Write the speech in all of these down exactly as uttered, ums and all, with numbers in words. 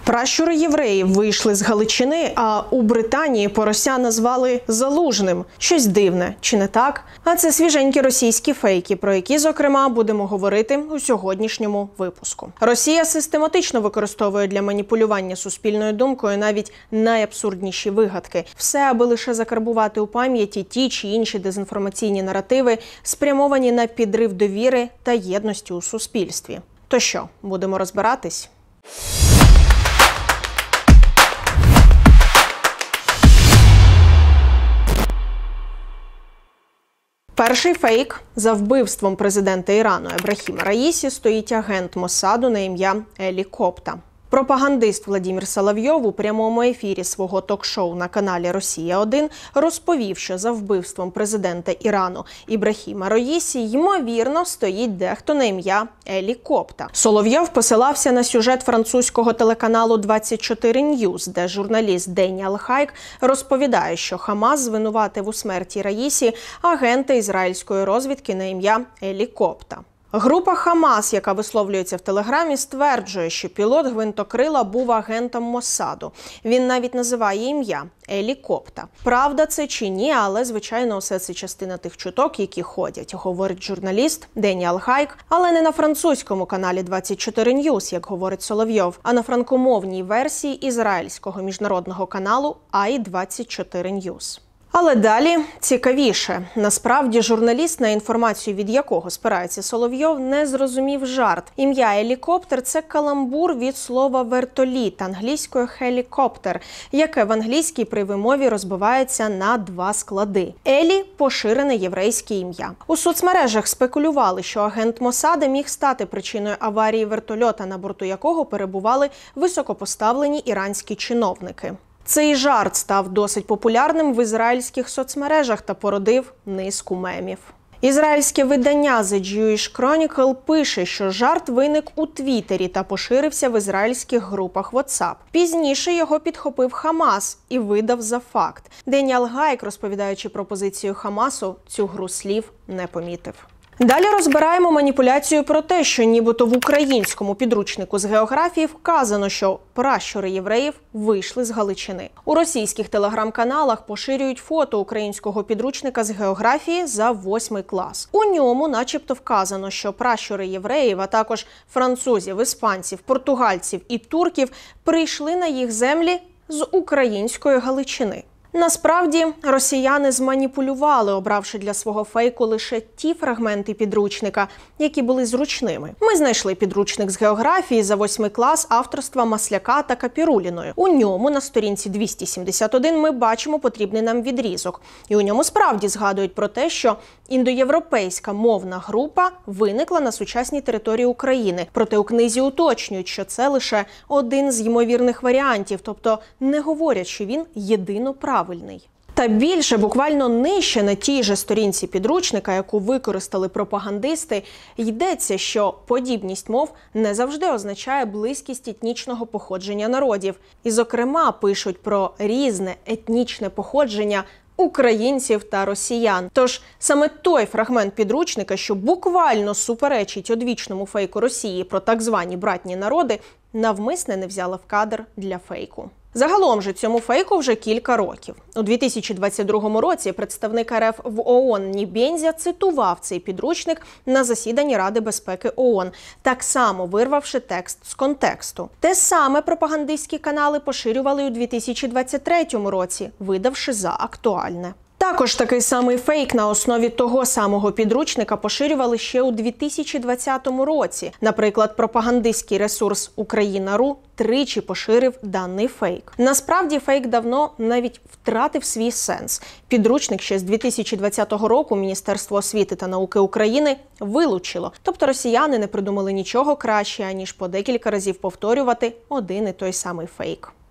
Пращури євреїв вийшли з Галичини, а у Британії порося назвали Залужним. Щось дивне, чи не так? А це свіженькі російські фейки, про які, зокрема, будемо говорити у сьогоднішньому випуску. Росія систематично використовує для маніпулювання суспільною думкою навіть найабсурдніші вигадки. Все, аби лише закарбувати у пам'яті ті чи інші дезінформаційні наративи, спрямовані на підрив довіри та єдності у суспільстві. То що, будемо розбиратись? Перший фейк. За вбивством президента Ірану Ебрахіма Раїсі стоїть агент Моссаду на ім'я Елі Копта. Пропагандист Владимир Соловйов у прямому ефірі свого ток-шоу на каналі Росія один розповів, що за вбивством президента Ірану Ібрахіма Раїсі, ймовірно, стоїть дехто на ім'я Елі Копта. Соловйов посилався на сюжет французького телеканалу двадцять чотири Ньюс, де журналіст Деніал Хайк розповідає, що Хамас звинуватив у смерті Раїсі агента ізраїльської розвідки на ім'я Елі Копта. Група Хамас, яка висловлюється в Телеграмі, стверджує, що пілот гвинтокрила був агентом Моссаду. Він навіть називає ім'я – Елі Копта. Правда це чи ні, але, звичайно, усе це частина тих чуток, які ходять, говорить журналіст Деніал Хайк, але не на французькому каналі двадцять чотири Ньюс, як говорить Соловйов, а на франкомовній версії ізраїльського міжнародного каналу ай двадцять чотири Ньюс. Але далі цікавіше. Насправді, журналіст, на інформацію від якого спирається Соловйов, не зрозумів жарт. Ім'я Елікоптер – це каламбур від слова вертоліт, англійською хелікоптер, яке в англійській при вимові розбивається на два склади. Елі – поширене єврейське ім'я. У соцмережах спекулювали, що агент Моссада міг стати причиною аварії вертольота, на борту якого перебували високопоставлені іранські чиновники. Цей жарт став досить популярним в ізраїльських соцмережах та породив низку мемів. Ізраїльське видання The Jewish Chronicle пише, що жарт виник у Твіттері та поширився в ізраїльських групах WhatsApp. Пізніше його підхопив Хамас і видав за факт. Деніал Хайк, розповідаючи про позицію Хамасу, цю гру слів не помітив. Далі розбираємо маніпуляцію про те, що нібито в українському підручнику з географії вказано, що пращури євреїв вийшли з Галичини. У російських телеграм-каналах поширюють фото українського підручника з географії за восьмий клас. У ньому начебто вказано, що пращури євреїв, а також французів, іспанців, португальців і турків прийшли на їх землі з української Галичини. Насправді, росіяни зманіпулювали, обравши для свого фейку лише ті фрагменти підручника, які були зручними. Ми знайшли підручник з географії за восьмий клас авторства Масляка та Капіруліної. У ньому на сторінці двісті сімдесят один ми бачимо потрібний нам відрізок. І у ньому справді згадують про те, що індоєвропейська мовна група виникла на сучасній території України. Проте у книзі уточнюють, що це лише один з ймовірних варіантів, тобто не говорять, що він єдино правильний. Та більше, буквально нижче на тій же сторінці підручника, яку використали пропагандисти, йдеться, що подібність мов не завжди означає близькість етнічного походження народів. І, зокрема, пишуть про різне етнічне походження українців та росіян. Тож саме той фрагмент підручника, що буквально суперечить одвічному фейку Росії про так звані братні народи, навмисне не взяла в кадр для фейку. Загалом же цьому фейку вже кілька років. У дві тисячі двадцять другому році представник РФ в ООН Нібензя цитував цей підручник на засіданні Ради безпеки ООН, так само вирвавши текст з контексту. Те саме пропагандистські канали поширювали у дві тисячі двадцять третьому році, видавши за актуальне. Також такий самий фейк на основі того самого підручника поширювали ще у дві тисячі двадцятому році. Наприклад, пропагандистський ресурс Україна.ру тричі поширив даний фейк. Насправді фейк давно навіть втратив свій сенс. Підручник ще з дві тисячі двадцятого року Міністерство освіти та науки України вилучило. Тобто росіяни не придумали нічого краще, аніж по декілька разів повторювати один і той самий фейк.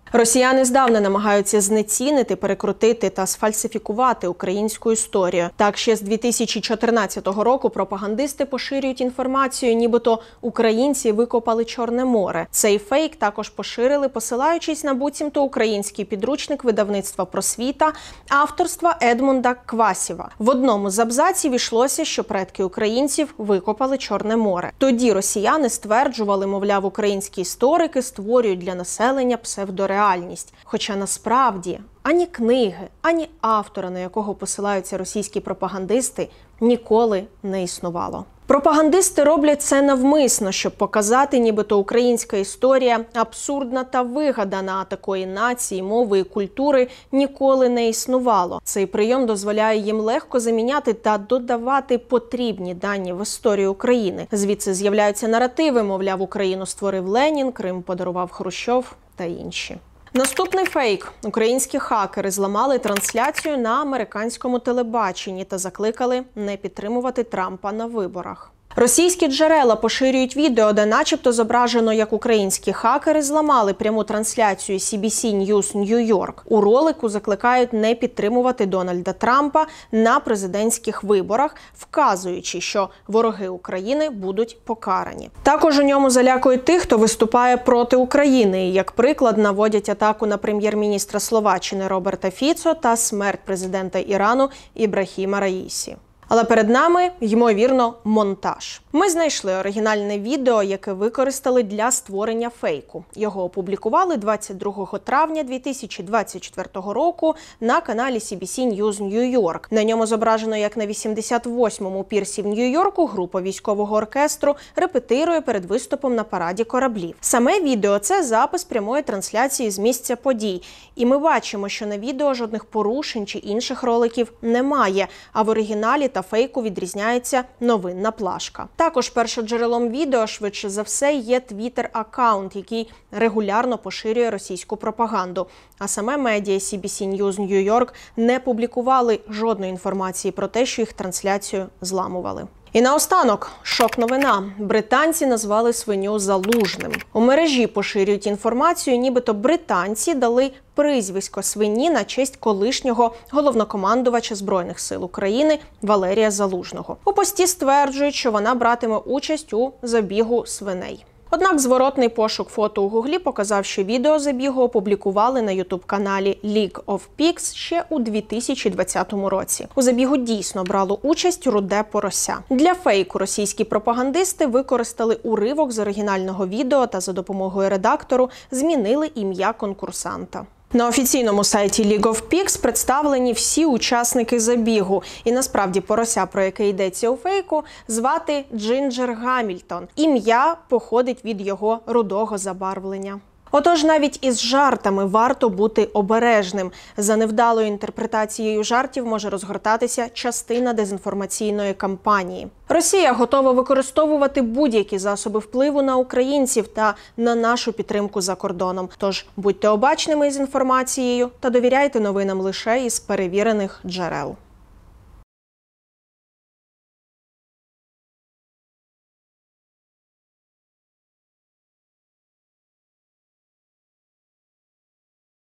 Росіяни здавна намагаються знецінити, перекрутити та сфальсифікувати українську історію. Так, ще з дві тисячі чотирнадцятого року пропагандисти поширюють інформацію, нібито українці викопали Чорне море. Цей фейк також поширили, посилаючись на буцімто український підручник видавництва «Просвіта» авторства Едмунда Квасєва. В одному з абзаців йшлося, що предки українців викопали Чорне море. Тоді росіяни стверджували, мовляв, українські історики створюють для населення псевдореальність. Реальність. Хоча насправді ані книги, ані автора, на якого посилаються російські пропагандисти, ніколи не існувало. Пропагандисти роблять це навмисно, щоб показати, нібито українська історія абсурдна та вигадана, а такої нації, мови і культури ніколи не існувало. Цей прийом дозволяє їм легко заміняти та додавати потрібні дані в історію України. Звідси з'являються наративи, мовляв, Україну створив Ленін, Крим подарував Хрущов та інші. Наступний фейк. Українські хакери зламали трансляцію на американському телебаченні та закликали не підтримувати Трампа на виборах. Російські джерела поширюють відео, де начебто зображено, як українські хакери зламали пряму трансляцію сі бі сі News New York. У ролику закликають не підтримувати Дональда Трампа на президентських виборах, вказуючи, що вороги України будуть покарані. Також у ньому залякують тих, хто виступає проти України. І, як приклад, наводять атаку на прем'єр-міністра Словаччини Роберта Фіцо та смерть президента Ірану Ібрахіма Раїсі. Але перед нами, ймовірно, монтаж. Ми знайшли оригінальне відео, яке використали для створення фейку. Його опублікували двадцять другого травня дві тисячі двадцять четвертого року на каналі сі бі сі News New York. На ньому зображено, як на вісімдесят восьмому пірсі в Нью-Йорку група військового оркестру репетирує перед виступом на параді кораблів. Саме відео – це запис прямої трансляції з місця подій. І ми бачимо, що на відео жодних порушень чи інших роликів немає, а в оригіналі та фейку відрізняється новинна плашка. Також першоджерелом відео, швидше за все, є твіттер-аккаунт, який регулярно поширює російську пропаганду. А саме медіа сі бі сі News New York не публікували жодної інформації про те, що їх трансляцію зламували. І наостанок, шок-новина. Британці назвали свиню Залужним. У мережі поширюють інформацію, нібито британці дали прізвисько свині на честь колишнього головнокомандувача Збройних сил України Валерія Залужного. У пості стверджують, що вона братиме участь у забігу свиней. Однак зворотний пошук фото у Гуглі показав, що відео забігу опублікували на ютуб-каналі League of Pigs ще у дві тисячі двадцятому році. У забігу дійсно брало участь руде порося. Для фейку російські пропагандисти використали уривок з оригінального відео та за допомогою редактору змінили ім'я конкурсанта. На офіційному сайті League of Pigs представлені всі учасники забігу. І насправді порося, про яке йдеться у фейку, звати Джинджер Гамільтон. Ім'я походить від його рудого забарвлення. Отож, навіть із жартами варто бути обережним. За невдалою інтерпретацією жартів може розгортатися частина дезінформаційної кампанії. Росія готова використовувати будь-які засоби впливу на українців та на нашу підтримку за кордоном. Тож будьте обачними з інформацією та довіряйте новинам лише із перевірених джерел.